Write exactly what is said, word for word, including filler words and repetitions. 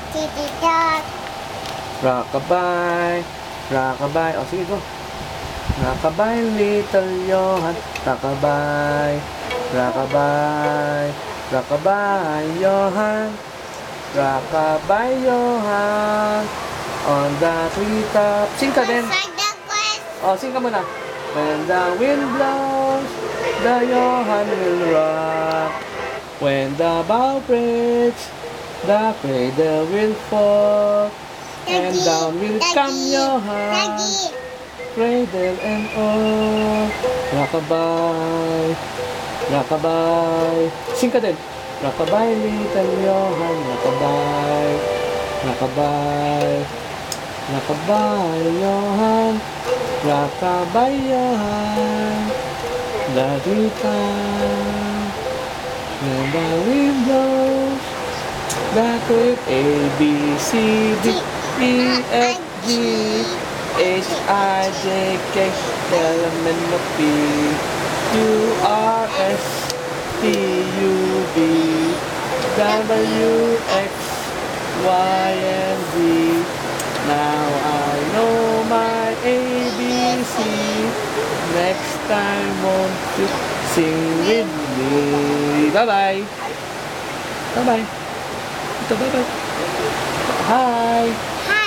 Titi dog. Rockabye. Rockabye. O, sige, go. Rockabye, little Johan. Rockabye. Rockabye. Rockabye, Johan. Rockabye, Johan. On the treetop. Sing ka din. Beside the quest. O, sing ka muna. When the wind blows, the Johan will rock. When the bow breaks, the cradle will fall. And Daddy, down will Daddy, come Johan. Daddy. Cradle and all. Rockabye. Rockabye. Sing ka din. Rockabye, little Johan. Rockabye. Rockabye. Rockabye, Johan. Rockabye, Johan. Daddy time. When the wind blows, back with A, B, C, D, E, F, G, H, I, J, K, L, M, N, O, P, Q, R, S, T, U, V, W, X, Y, and Z. Now I know my A B C. Next time won't you sing with me? Bye-bye. Bye-bye. Ito, bye-bye. Hi. Hi.